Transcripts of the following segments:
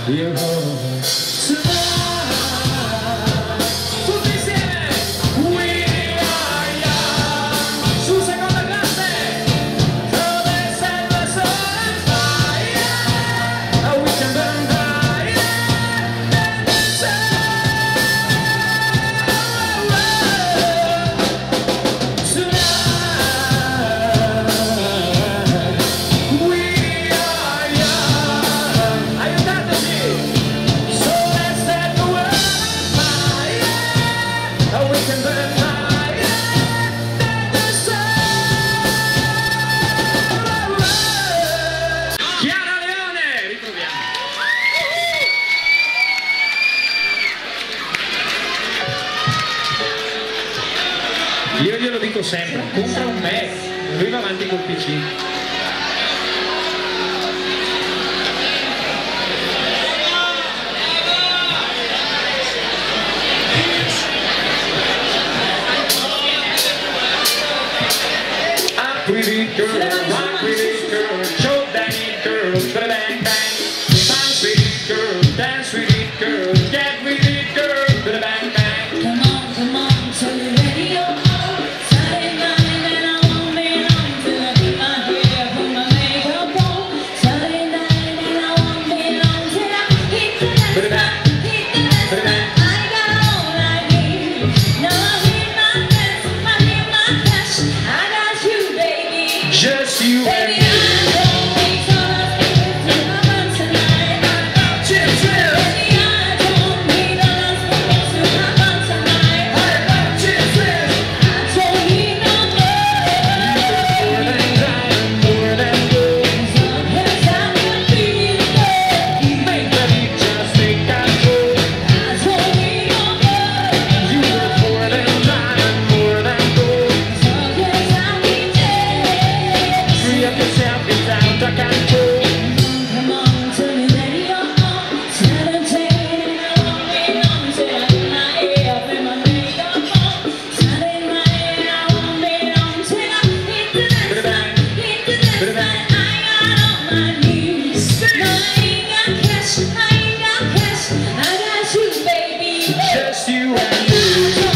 Io voglio tutti insieme, we are young. Su seconda classe, throw this at the sun fire, we can burn bright in the sun. Io glielo dico sempre, compra un Mac, lui va avanti col PC. I'm pretty girl, I'm pretty girl, show that it girl, bang bang. Dance with it girl, dance with it girl, get with it girl, bang bang. Come on, turn the radio on. Saturday night and I won't be long till I get my hair, put my makeup on. Saturday night and I won't be long till I hit the dance, hit the dance. I got all I need. Now I hit my dance, I hit my cash. I got you, baby. Just you and me. Just you and me.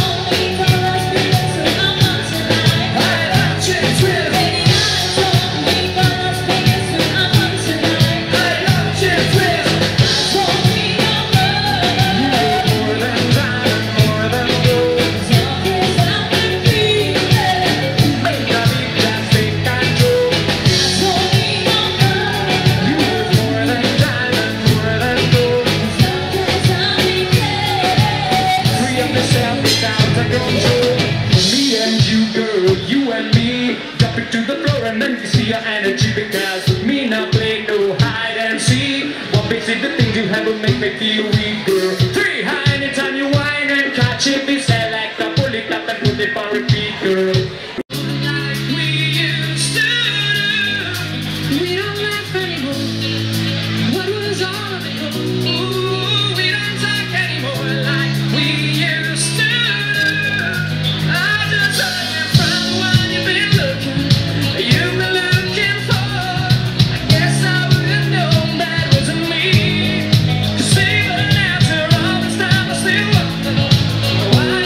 To the floor and then you see your energy, because with me not play no hide and seek. What makes it the things you have will make me feel weak, girl. 3 high anytime you whine and catch it, be select a pull it up and put it on repeat, girl. Like we used to do, we don't laugh anymore. What was all of it? Ooh, we don't talk anymore like we used to do. I just heard you from when you've been looking. You've been looking for, I guess I would've known that wasn't me. 'Cause even after all this time I still wonder why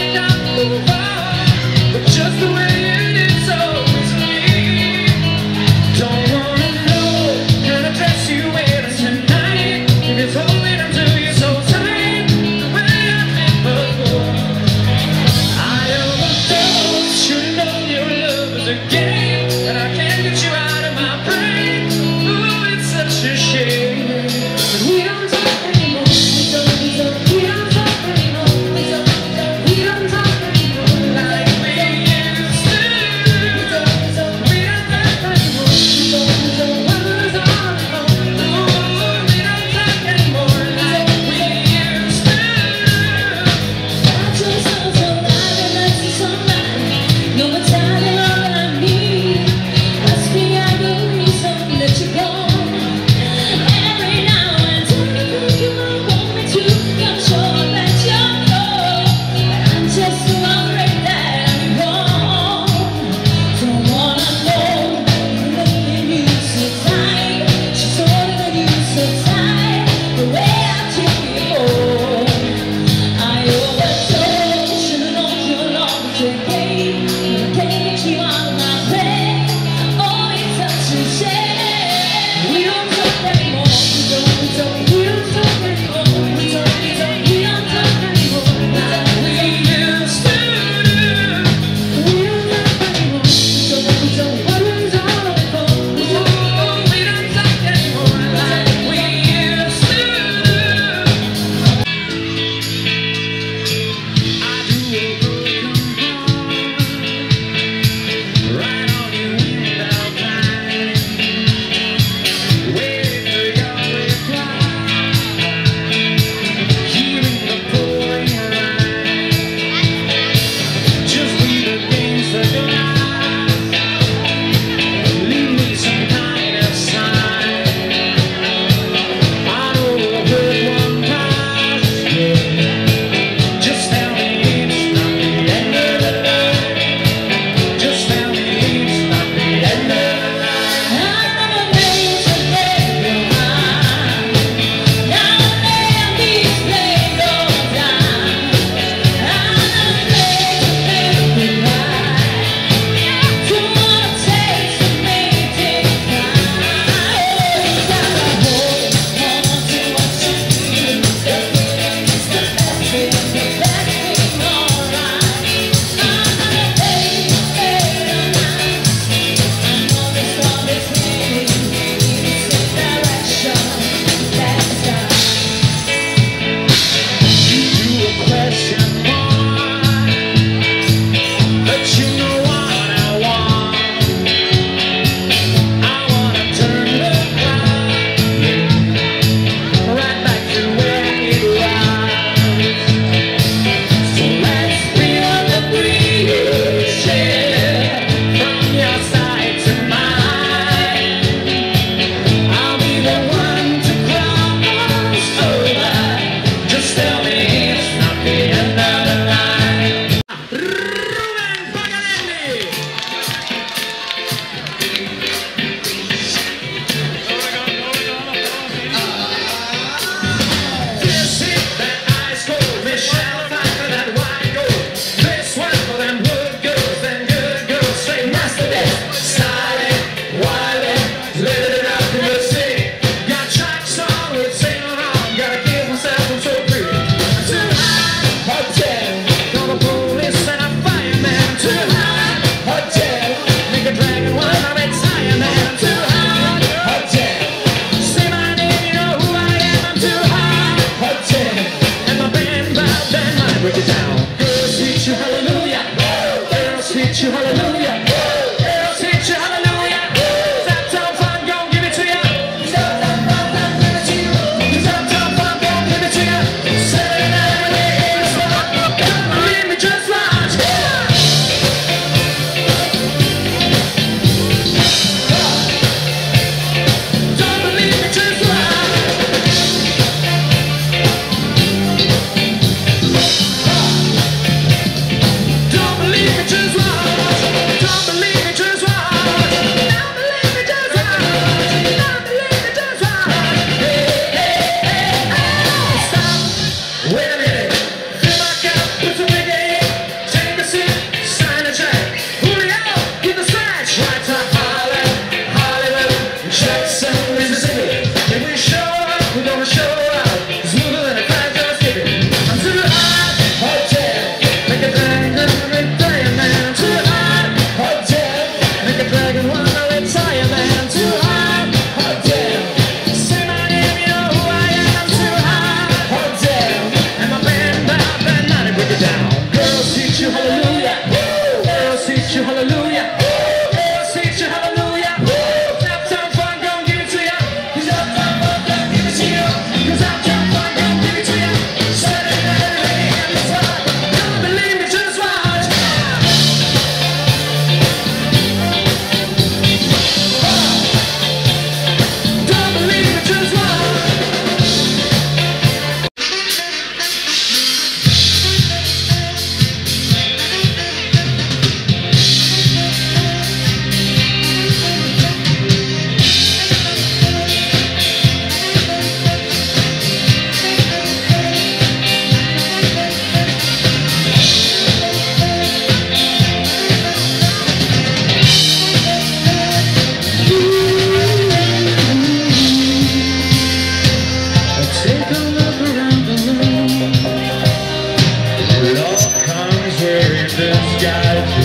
guys.